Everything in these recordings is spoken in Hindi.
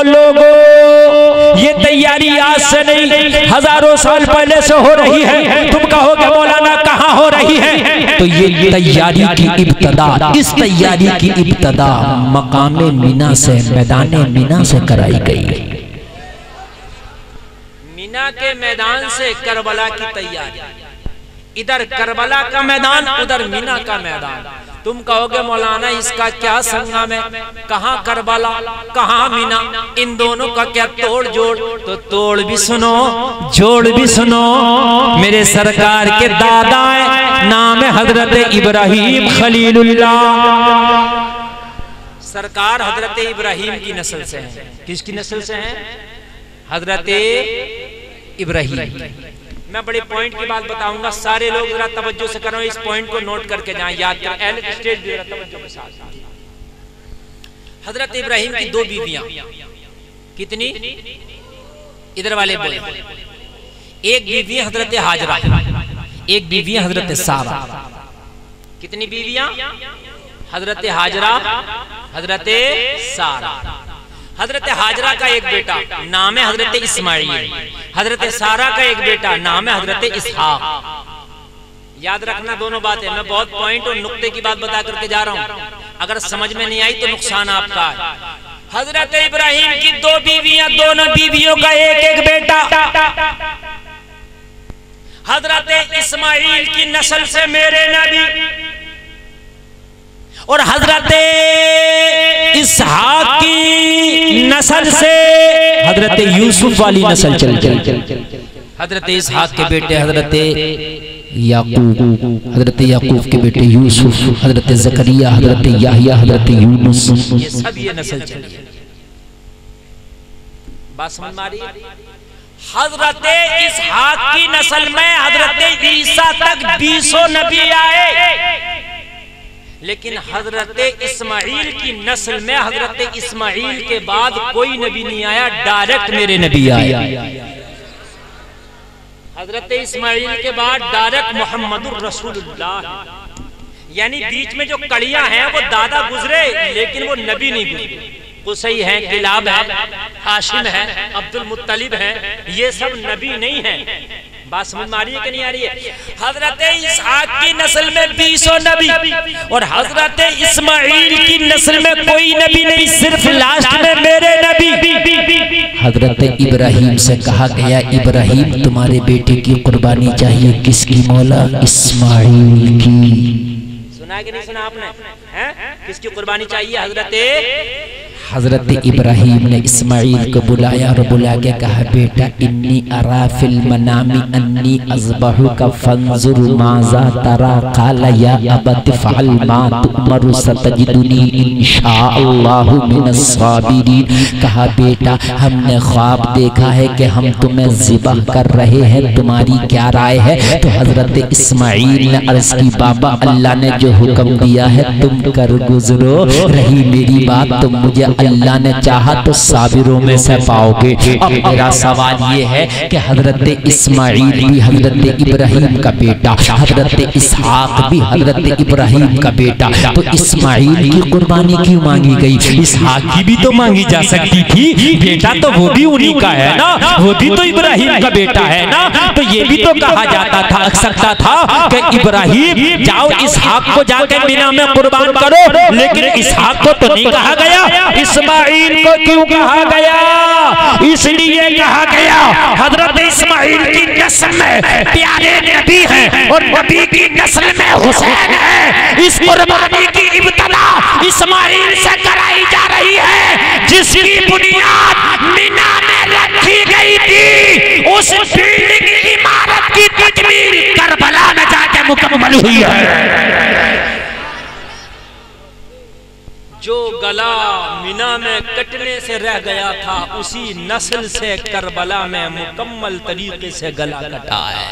लोगों, ये तैयारी आज से नहीं हजारों साल पहले से हो रही है। तुम कहोगे मौलाना कहाँ हो रही है? तो ये तैयारी की इब्तदा, इस तैयारी की इब्तदा मकामे मीना से, मैदाने मीना से कराई गई। मीना के मैदान से करबला की तैयारी, इधर करबला का मैदान, उधर मीना का मैदान। तुम कहोगे मौलाना इसका क्या संगम है? कहाँ करबला, कहाँ मीना, इन दोनों का क्या तोड़ जोड़? तो तोड़ भी सुनो, जोड़ भी सुनो। मेरे सरकार के दादा है, नाम है हजरत इब्राहिम खलीलुल्लाह। सरकार हजरत इब्राहिम की नस्ल से है। किसकी नस्ल से है? हजरत इब्राहिम। मैं बड़े पॉइंट की बात बताऊंगा, सारे लोग जरा तवज्जो से करो, इस पॉइंट को नोट करके जाएं, याद करें। स्टेज जरा तवज्जो के साथ। हजरत इब्राहिम की दो बीवियां, कितनी? इधर वाले बोले। एक बीवी हजरत हाजरा, एक बीवी हजरत सारा। कितनी बीवियां? हजरत हाजरा, हजरत सारा। हजरत हाजरा का एक बेटा नाम है हजरत इस्माइल, हजरत सारा का एक बेटा नाम है हजरत इसहाक। याद रखना दोनों बातें, मैं बहुत पॉइंट और नुक्ते की बात बता करके जा रहा हूं, अगर समझ में नहीं आई तो नुकसान आपका है। हजरत इब्राहिम की दो बीवियां, दोनों बीवियों का एक एक बेटा। हजरत इस्माइल की नस्ल से मेरे नबी और हजरत इसहाक की नस्ल से हजरत यूसुफ वाली नस्ल चल चल। हजरत इसहाक के बेटे हजरत याकूब, हजरत याकूब के बेटे यूसुफ, हजरत जकरिया, हजरत याहिया, हजरत यूनुस, ये सब ये नस्ल चली। बात समझ में आ रही? हजरत इसहाक की नस्ल में हजरत ईसा तक 20 नबी आए, लेकिन हजरत इस्माइल की नस्ल में हजरत इस्माइल के बाद कोई नबी नहीं आया, डायरेक्ट मेरे नबी आया। हजरत इस्माइल के बाद डायरेक्ट मोहम्मदुर रसूलुल्लाह। यानी बीच में जो कड़ियां हैं वो दादा गुजरे, लेकिन वो नबी नहीं गुजरे। कुसई है, किलाब है, हाशिम है, अब्दुल मुत्तलिब है, ये सब नबी नहीं है। बात समझ में आ रही है कि नहीं आ रही है? हजरत इसहाक की नस्ल में 20 नबी और हजरत इस्माइल की नस्ल में कोई नबी नहीं, सिर्फ लास्ट में मेरे नबी। हजरत इब्राहिम से कहा गया, इब्राहिम तुम्हारे बेटे की कुर्बानी चाहिए, किसकी मौला? इस्माइल की। सुना कि नहीं सुना आपने? किसकी कुर्बानी चाहिए? हजरत इब्राहिम ने इस्माइल को बुलाया और बुला के कहा, बेटा इन्नी अरा फिल मनामी अन्नी अज़बहुका फंजुर माज़ा तरा। क़ाला या अबत फ़अल मा तुअमरु सतजिदुनी इंशाअल्लाहु मिनस साबिरीन। कहा बेटा हमने ख्वाब देखा है कि हम तुम्हें ज़िबह कर रहे हैं, तुम्हारी क्या राय है? तो हजरत इस्माइल ने अर्ज़ की, बाबा अल्लाह ने जो हुक्म दिया है तुम कर गुजरो, रही मेरी बात तो मुझे अल्लाह ने चाहा तो साबिरों में से पाओगे। अब मेरा सवाल ये है कि हजरत इस्माइल भी हजरत इब्राहिम का बेटा, हजरत इसहाक भी हजरत इब्राहिम का बेटा, तो इस्माइल की कुर्बानी क्यों मांगी गई? इसहाक की भी तो मांगी जा सकती थी, बेटा तो वो भी उन्हीं का है ना, वो भी तो इब्राहिम का बेटा है ना। तो ये भी तो कहा जाता था, सकता था कि इब्राहिम जाओ इसहाक को जाकर मीना में कुर्बान करो, लेकिन इसहाक को तो नहीं कहा गया। इस्माइल को क्यों कहा गया? इसलिए कहा गया हजरत इस्माइल की नस्ल में प्यारे नबी हैं और नबी की नस्ल में हुसैन है। इस कुर्बानी की इब्तिदा इस्माइल से कराई जा रही है, जिसकी बुनियाद मीना में रखी गई थी। उस बिल्डिंग इमारत की तकमील करबला में जाके मुकम्मल हुई है। जो गला मीना में कटने से रह गया था, उसी नस्ल से करबला में मुकम्मल तरीके से गला कटा है।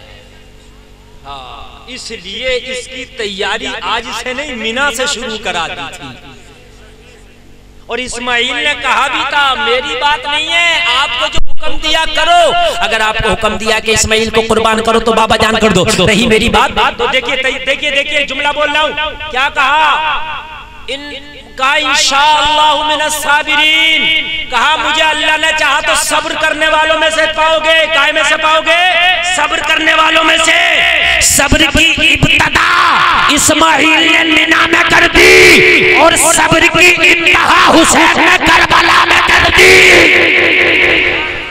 इसलिए इसकी तैयारी आज से नहीं, मीना से शुरू करा दी थी। और इस्माइल ने कहा भी था, मेरी बात नहीं है, आपको जो हुक्म दिया करो। अगर आपको हुक्म दिया कि इस्माइल को कुर्बान करो तो बाबा जान कर दो, रही मेरी बात। तो देखिए जुमला बोल रहा हूं, क्या कहा? इन कहा इंशाअल्लाहु मिनस साबिरीन, कहा मुझे अल्लाह ने चाहा तो सब्र करने वालों में से पाओगे। काय में से पाओगे? सब्र करने वालों में से। सब्र की इब्तिदा इस्माइल ने मीना में कर दी और सब्र की इंतहा हुसैन ने करबला में कर दी।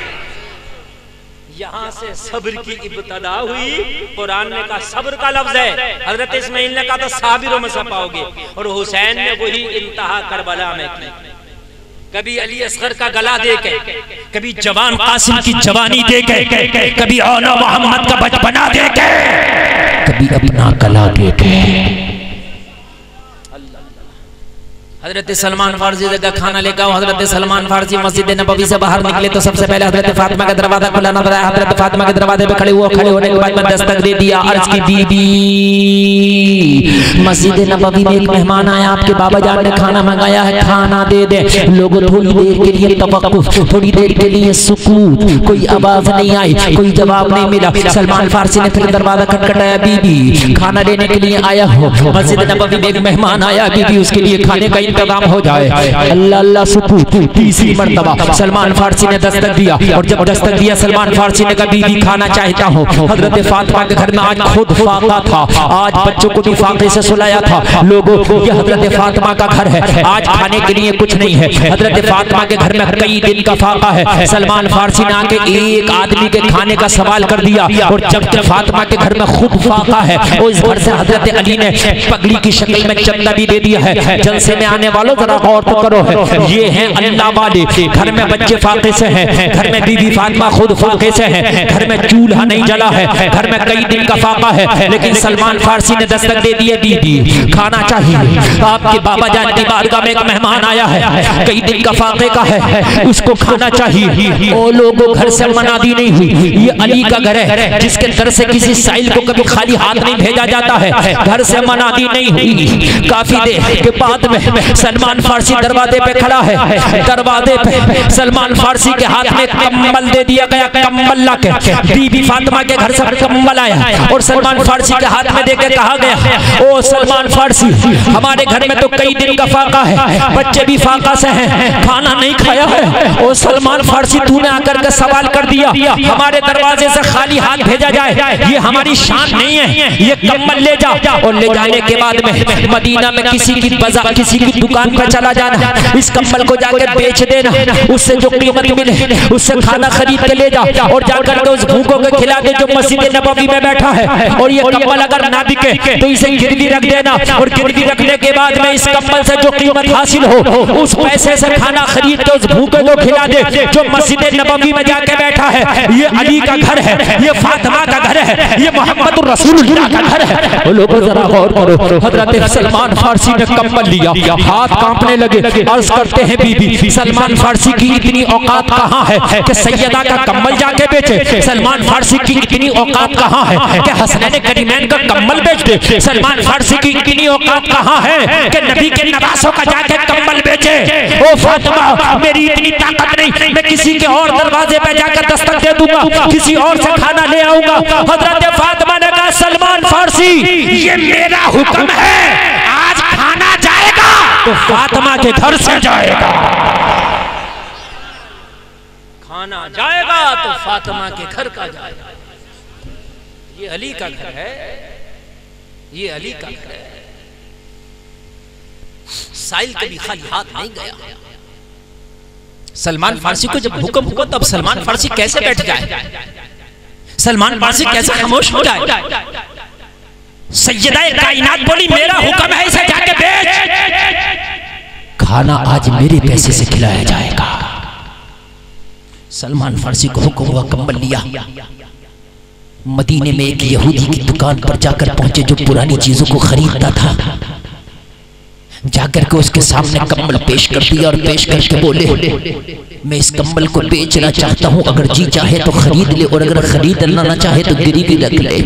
यहाँ से सब्र की इब्तिदा हुई। कुरान ने कहा सब्र का लफ्ज है, हजरत इस्माइल ने कहा तो साबिरों में से पाओगे, और हुसैन ने वही इंतहा करबला में की। कभी अली असगर का गला दे के, कभी जवान कासिम की जवानी दे के, कभी औला मोहम्मद का बचपना दे के, कभी अपना गला दे के। हजरत सलमान फारसी जगह खाना लेकर आओ। हजरत सलमान फारसी मस्जिद नबवी से बाहर निकले तो सबसे पहले हजरत फातिमा का दरवाजा खुला नजर आया। हजरत फातिमा के दरवाजे पे खड़े हुए, खड़े होने के बाद में दस्तक दे दिया। अर्ज की बीबी, मस्जिद नबवी में एक मेहमान आया, आपके बाबा जान ने खाना मंगाया है, खाना दे दे। लोगों थोड़ी देर के लिए तवक्कुफ, थोड़ी देर के लिए सुकून, कोई आवाज नहीं आई, कोई जवाब नहीं मिला। सलमान फारसी ने फिर दरवाजा खटखटाया, बीबी खाना लेने के लिए आया हो, मस्जिद नबवी में एक मेहमान आया, बीबी उसके लिए खाने का इंतजाम हो जाए। अल्लाह अल्लाह सुकून। तीसरी मर्तबा सलमान फारसी ने दस्तक दिया, और जब दस्तक दिया सलमान फारसी ने कहा बीबी खाना चाहता हूँ। हजरत फातिमा के घर में आज खुद फाका था, आज बच्चों को भी फाके से सुलाया था। लोगों ये हजरत फातिमा का घर है, आज खाने के लिए कुछ नहीं है। हजरत फातिमा के घर में कई दिन का फाका है। सलमान फारसी ने आके एक आदमी के खाने का सवाल कर दिया, और जब फातिमा के घर में खुद फाका है, और इस घर से हजरत अली ने पगड़ी की शक्ल में चंदा भी दे दिया है। जलसे में आने वालों जरा गौर तो करो है, ये हैं अल्लाह वाले। घर में बच्चे फाके से हैं, घर में बीबी फातिमा खुद फाके से हैं, घर में चूल्हा नहीं जला है, घर में कई दिन का फाका है, लेकिन सलमान फारसी ने दस्तक दे दिए, दीदी खाना चाहिए। आपके बाबा जान की बारगाह में एक मेहमान आया है, कई दिन का फाके का है, उसको खाना चाहिए। ओ लोगों घर से मनादी नहीं हुई, ये अली का घर है जिसके घर से किसी साइल को कभी खाली हाथ नहीं भेजा जाता है, घर से मनादी नहीं हुई। काफी देर के बाद में सलमान फारसी दरवाजे पे खड़ा है, दरवाजे पे सलमान फारसी के हाथ में कम्बल दे दिया गया, कम्बल ला के बीबी फातिमा के घर से कम्बल आया और सलमान फारसी के हाथ में देके कहा गया, ओ सलमान फारसी हमारे घर में तो कई दिन का फाका है, बच्चे भी फाका से हैं, खाना नहीं खाया है। ओ सलमान फारसी तूने आकर के सवाल कर दिया, हमारे दरवाजे से खाली हाथ भेजा जाए, ये हमारी शान नहीं है, ये कम्बल ले जा। और ले जाने के बाद में मदीना में किसी की बाजार, किसी की दुकान पर चला जाना, इस कम्बल को जाकर बेच देना, उससे जो कीमत मिले उससे खाना खरीद के ले जा, और जाकर के उस भूखों को खिला दे जो मस्जिद नबवी में बैठा है। और ये कम्बल अगर ना बिके तो इसे गिरवी रख देना, और गिरवी रखने के बाद में इस कम्बल से जो कीमत हासिल हो उस पैसे से खाना खरीद के उस भूखे को खिला दे जो मस्जिद नबवी में जाके बैठा है। ये अली का घर है, ये फातिमा का घर है, ये मोहम्मद रसूलुल्लाह का घर है। लोगों जरा गौर करो, हजरत सलमान फारसी ने कम्बल लिया, हाथ कांपने लगे, अर्ज करते हैं बीबी सलमान फारसी की इतनी औकात कहाँ है कि सैयदा का कम्बल जाके बेचे। सलमान फारसी की इतनी औकात कहाँ है कि हसनैन करीमैन का कम्बल बेच दे। सलमान फारसी की इतनी औकात कहाँ है कि नबी के नवासों का जाके कम्बल बेचे। ओ फातिमा मेरी इतनी ताकत नहीं, मैं किसी के और दरवाजे पे जाकर दस्तक दे दूंगा, किसी और से खाना ले आऊंगा। हजरत फातिमा ने कहा सलमान फारसी ये मेरा हुक्म है, आज खाना जाएगा तो फातिमा के घर से जाएगा, खाना जाएगा तो फातिमा के घर का जाएगा। ये अली का घर है, ये अली का घर है। साइल कभी खाली हाथ नहीं गया। सलमान फारसी को जब हुक्म हुआ तब सलमान फारसी कैसे बैठ जाए, सलमान फारसी कैसे खामोश हो जाए। सैयदा कायनात बोली मेरा हुक्म है, इसे जाके बेच, खाना आज मेरे पैसे से खिलाया जाएगा। सलमान फारसी को हुक्म हुआ, कम्बल लिया, मदीने में एक यहूदी की दुकान पर जाकर पहुंचे जो पुरानी चीजों को खरीदता था। जाकर के उसके सामने कम्बल पेश कर दिया और पेश करके बोले मैं इस कम्बल को बेचना चाहता हूं, अगर जी चाहे तो खरीद ले, और अगर खरीदना ना चाहे तो गिरवी रख ले।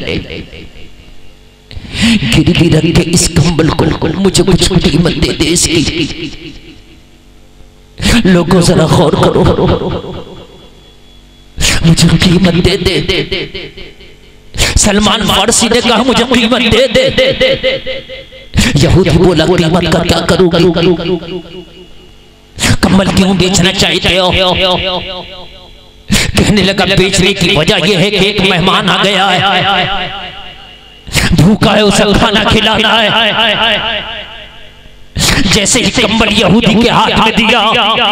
गिरवी रख के इस कम्बल को मुझे कुछ कीमत दे दे इसकी। लोगों जरा गौर करो, मुझे कीमत दे दे। सलमान फारसी ने कहा मुझे कीमत दे दे। यहूदी बोला कीमत का क्या करोगी, कम्बल क्यों बेचना चाहते हो? कहने लगा बेचने की वजह यह है कि एक मेहमान आ गया है, भूखा है, उसे खाना खिलाना है। जैसे ही कम्बल यहूदी के हाथ में दिया,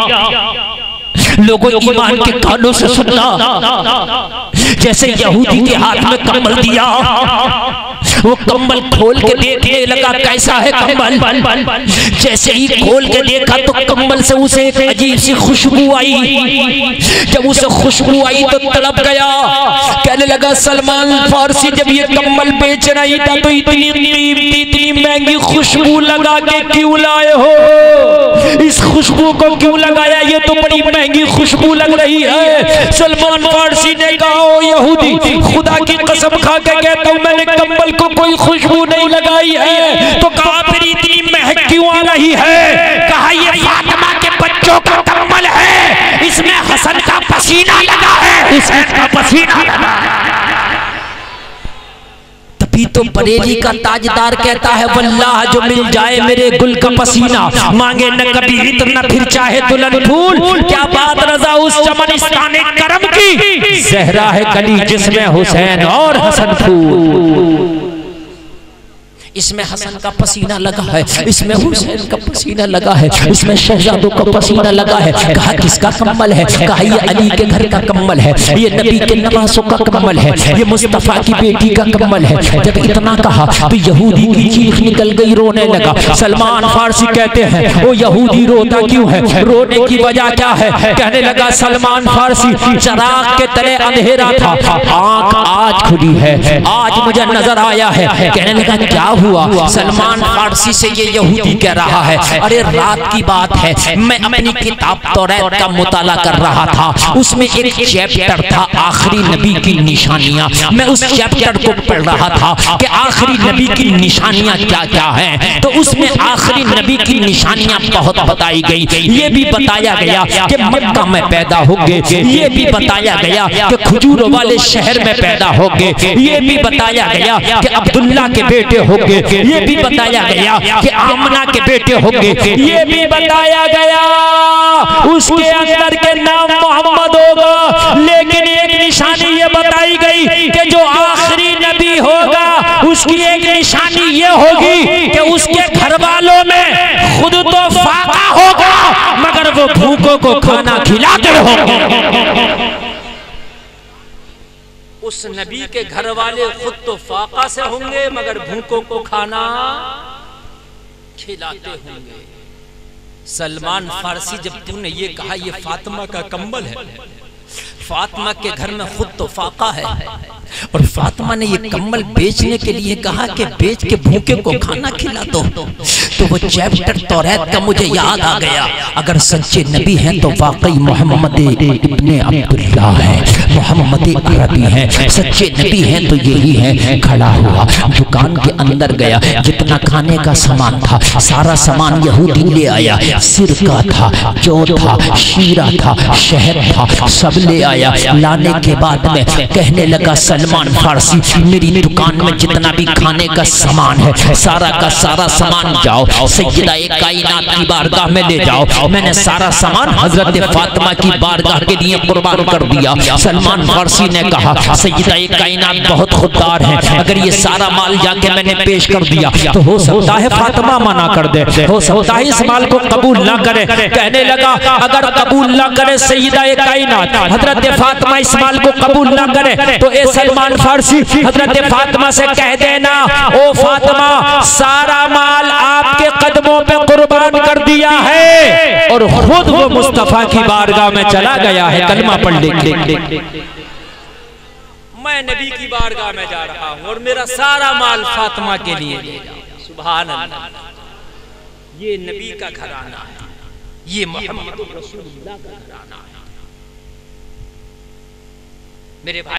लोगों ईमान के कानों से सुनना, जैसे यहूदी के हाथ में कम्बल दिया, वो कम्बल खोल के देखने लगा कैसा है कम्बल। जैसे ही खोल के देखा तो कम्बल से उसे एक अजीब सी खुशबू आई। जब उसे खुशबू आई तो तड़प गया, कहने लगा सलमान फारसी जब ये कम्बल बेच रही था तो इतनी कीमती इतनी महंगी खुशबू लगा के क्यों लाए हो? इस खुशबू को क्यों लगाया? ये तो बड़ी महंगी खुशबू लग रही है। सलमान फारसी ने कहा ओ यहूदी, खुदा की कसम खा के कहता हूं मैंने कम्बल को कोई खुशबू नहीं लगाई है। तो कहा फिर इतनी महक क्यों आ रही है? कहा ये फातिमा के बच्चों का कम्बल है, इसमें हसन का पसीना लगा है, हुसैन का पसीना लगा है। तभी तो बरेली का ताजदार कहता है वल्लाह जो मिल जाए मेरे गुल का पसीना, मांगे न कभी इतना फिर चाहे दुल्हन फूल। क्या बात रजा उस चमनिस्ताने करम की, ज़हरा है कली जिसमें हुसैन और हसन फूल। इसमें हसन का पसीना लगा है, इसमें हुसैन का पसीना लगा है, इसमें शहजादों का पसीना लगा है। कहा किसका कम्बल है? कहा ये अली के घर का कम्बल है, ये नबी के नवासों का कम्बल है, ये मुस्तफा की बेटी का कम्बल है। जब इतना कहा तो यहूदी की चीख निकल गई, रोने लगा। सलमान फारसी कहते हैं वो यहूदी रोता क्यों है, रोने की वजह क्या है? कहने लगा सलमान फारसी चराग के तले अंधेरा था, आंख आज खुली है, आज मुझे नजर आया है। कहने लगा क्या हुआ? सलमान फारसी से ये यहूदी कह रहा है अरे रात की बात है, मैं अपनी किताब तौरात का मुताला कर रहा था, उसमें एक चैप्टर था आखिरी नबी की निशानियां। मैं उस चैप्टर को पढ़ रहा था कि आखिरी नबी की निशानियां क्या क्या हैं। तो उसमें आखिरी नबी की निशानियां बहुत बताई गई। ये भी बताया गया कि मक्का में पैदा होंगे, ये भी बताया गया कि खजूर वाले शहर में पैदा होंगे, ये भी बताया गया कि अब्दुल्ला के बेटे होंगे, ये भी बताया गया कि आमना के बेटे होंगे, ये भी बताया गया उसके अंदर के नाम मोहम्मद होगा। लेकिन एक निशानी ये बताई गई कि जो आखिरी नबी होगा उसकी एक निशानी ये होगी कि उसके घर वालों में खुद तो फाका होगा मगर वो भूखों को खाना खिलाते होंगे। उस नबी के घर वाले खुद तो फाका से होंगे मगर भूखों को खाना खिलाते होंगे। सलमान फारसी जब तूने ये कहा ये फातिमा का कंबल है, फातिमा के घर में खुद तो फाका है और फातिमा ने ये कंबल बेचने के लिए कहा कि बेच के भूखे को खाना खिला दो, तो वो चैप्टर तौरात का मुझे याद आ गया। अगर सच्चे नबी हैं तो वाकई मोहम्मद इब्ने अब्दुल्लाह है, मोहम्मद अरबी है। सच्चे नबी हैं तो यही है। खड़ा हुआ दुकान के अंदर गया, जितना खाने का सामान था सारा सामान यहूदी ले आया। सिरका था, जौ था, शीरा था, शहद था, सब ले आया। लाने के बाद में कहने लगा सलमान फारसी मेरी दुकान में जितना भी खाने का सामान है सारा का सारा सामान जाओ सैयदा कायनात की बारगाह में ले जाओ। मैंने सारा सामान हजरत फातिमा की बारगाह के लिए कुर्बान कर दिया। सलमान फारसी ने कहा सैयदा कायनात बहुत खुददार है, अगर ये सारा माल जाके मैंने पेश कर दिया तो हो सकता है फातिमा मना कर दे, हो सकता है इस माल को कबूल ना करे। कहने लगा अगर कबूल ना करे सैयदा कायनात हजरत फातिमा इस माल को कबूल ना करे तो ए सलमान फारसी हजरत फातिमा से कह देना ओ फातिमा सारा माल आपके कदमों पे कुर्बान कर दिया है और खुद वो मुस्तफा की बारगाह में चला गया है कलमा पढ़ ले। मैं नबी की बारगाह में जा रहा हूं और मेरा सारा माल फातिमा के लिए। सुभान अल्लाह, ये नबी का घराना है, ये मोहम्मद रसूलुल्लाह का घराना है। मेरे भाई